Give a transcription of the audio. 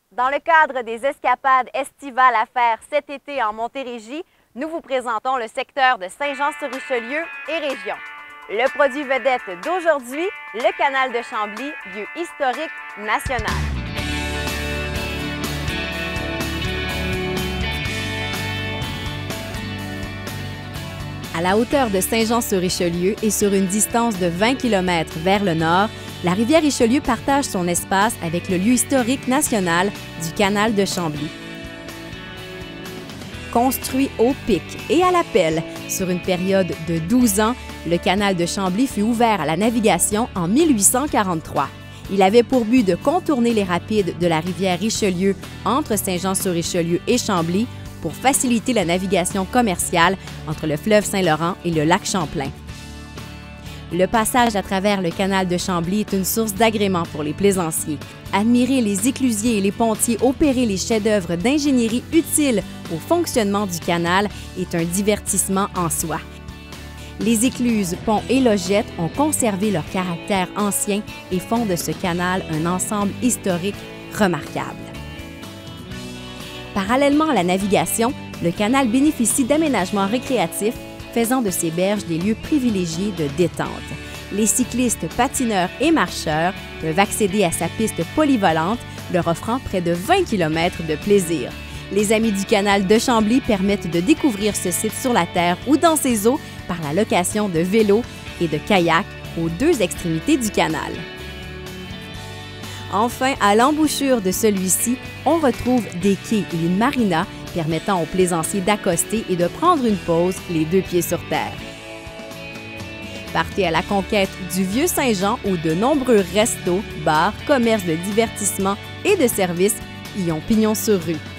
Dans le cadre des escapades estivales à faire cet été en Montérégie, nous vous présentons le secteur de Saint-Jean-sur-Richelieu et région. Le produit vedette d'aujourd'hui, le canal de Chambly, lieu historique national. À la hauteur de Saint-Jean-sur-Richelieu et sur une distance de 20 km vers le nord, la rivière Richelieu partage son espace avec le lieu historique national du canal de Chambly. Construit au pic et à la pelle sur une période de 12 ans, le canal de Chambly fut ouvert à la navigation en 1843. Il avait pour but de contourner les rapides de la rivière Richelieu entre Saint-Jean-sur-Richelieu et Chambly pour faciliter la navigation commerciale entre le fleuve Saint-Laurent et le lac Champlain. Le passage à travers le canal de Chambly est une source d'agrément pour les plaisanciers. Admirer les éclusiers et les pontiers opérer les chefs-d'œuvre d'ingénierie utiles au fonctionnement du canal est un divertissement en soi. Les écluses, ponts et logettes ont conservé leur caractère ancien et font de ce canal un ensemble historique remarquable. Parallèlement à la navigation, le canal bénéficie d'aménagements récréatifs faisant de ses berges des lieux privilégiés de détente. Les cyclistes, patineurs et marcheurs peuvent accéder à sa piste polyvalente, leur offrant près de 20 km de plaisir. Les Amis du canal de Chambly permettent de découvrir ce site sur la terre ou dans ses eaux par la location de vélos et de kayaks aux deux extrémités du canal. Enfin, à l'embouchure de celui-ci, on retrouve des quais et une marina permettant aux plaisanciers d'accoster et de prendre une pause les deux pieds sur terre. Partez à la conquête du Vieux-Saint-Jean où de nombreux restos, bars, commerces de divertissement et de services y ont pignon sur rue.